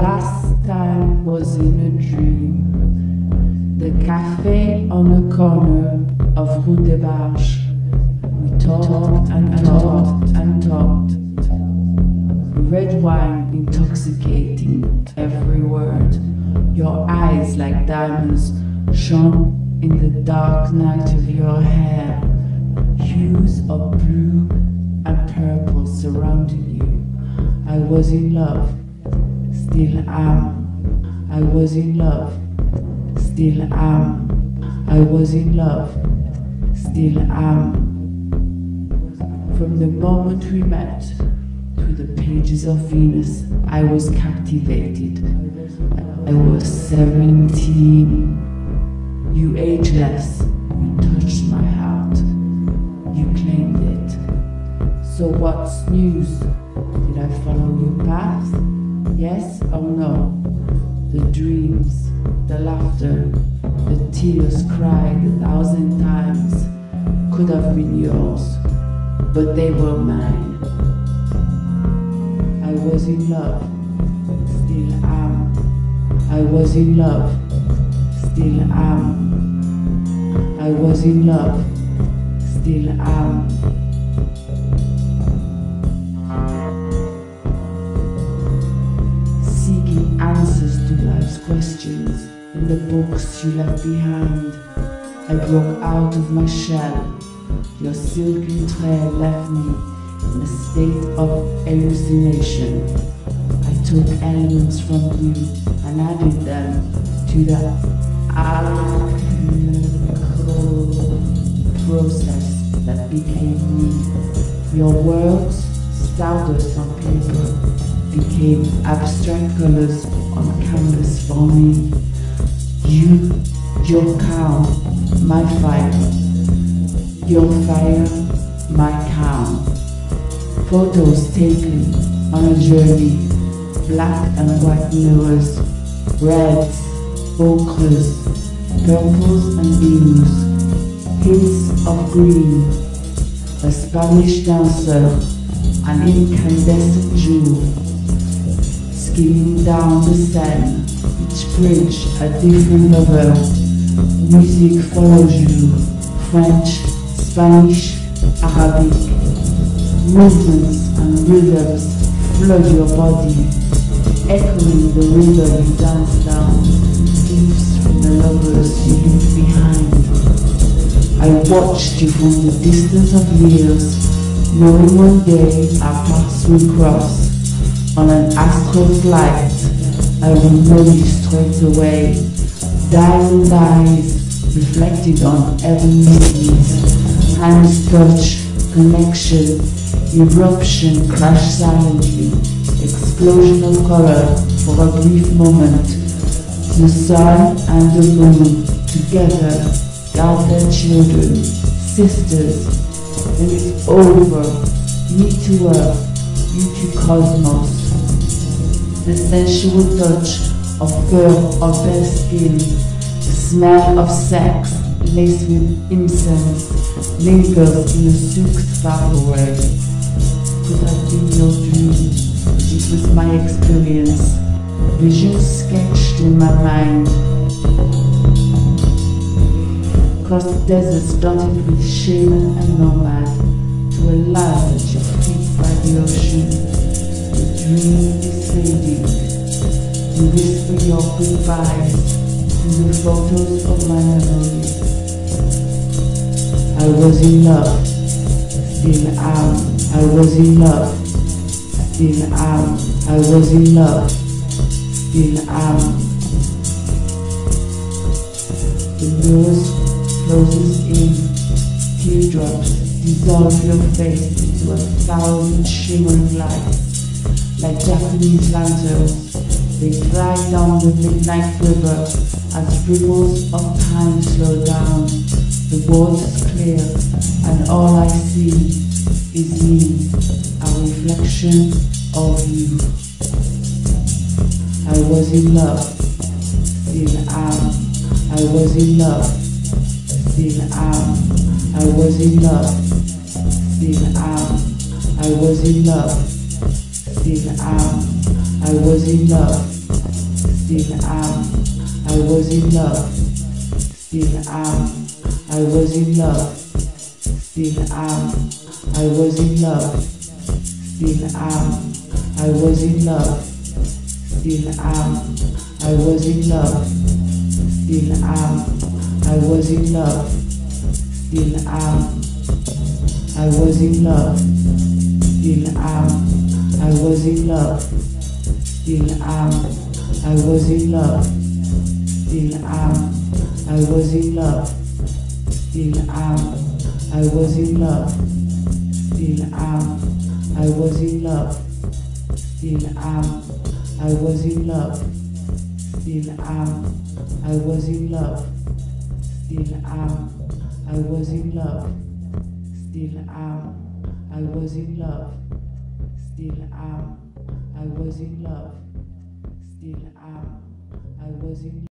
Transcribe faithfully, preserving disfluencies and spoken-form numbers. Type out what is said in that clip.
last time was in a dream. The cafe on the corner of Rue des Barges. We talked and talked and talked. Red wine intoxicating every word. Your eyes like diamonds shone in the dark night of your hair. Hues of blue and purple surrounding you. I was in love, still am. I was in love, still am. I was in love, still am. From the moment we met, through the pages of Venus, I was captivated. I was seventeen. You ageless, you touched my heart. You claimed it. So what's news? Did I follow your path? Yes or no? The dreams, the laughter, the tears cried a thousand times could have been yours, but they were mine. I was in love, still am. I was in love, still am. I was in love, still am. Seeking answers to life's questions in the books you left behind. I broke out of my shell. Your silken trail left me in a state of hallucination. I took elements from you and added them to the alchemical process that became me. Your words, stardust on paper, became abstract colors on canvas for me. You, your calm, my fire. Your fire, my calm. Photos taken on a journey, black and white mirrors, reds, ochres, purples and blues, hints of green, a Spanish dancer, an incandescent jewel, skimming down the Seine, each bridge a different lover. Music follows you, French, Spanish, Arabic, movements and rhythms flood your body, echoing the river you dance down, gifts from the lovers you leave behind. I watched you from the distance of years, knowing one day our paths will cross. On an astral flight, I will know you straight away. Diamond eyes reflected on heavenly seas, hands touch, connection, eruption crash silently, explosion of color for a brief moment. The sun and the moon together guard their children, sisters. Then it's over, me to earth, you to cosmos. The sensual touch of fur or bare skin, the smell of sex laced with incense, lingers in a soaked far away. Could have been your dream, it was my experience, visions sketched in my mind. Across the deserts dotted with shaman and nomad, to a land at your feet by the ocean. The dream is fading, you whisper your goodbyes to the photos of my memory. I was in love, still am. I was in love, still am. I was in love, still am. The nose closes in, teardrops dissolve your face into a thousand shimmering lights. Like Japanese lanterns, they glide down the midnight river as ripples of time slow down. The water's clear, and all I see is me, a reflection of you. I was in love, still am. I was in love, still am. I was in love, still am. I was in love, still am. I was in love, Still am, I was in love. Still am, I was in love. Still am, I was in love. Still am, I was in love. Still am, I was in love. Still am, I was in love. Still am, I was in love. Still am, I was in love. Still am, I was in love. Still am, I was in love. Still am, I was in love. Still am, I was in love. Still am, I was in love. Still am, I was in love. Still am, I was in love. Still am, I was in love. Still am, I was in love. Still am, I was in love.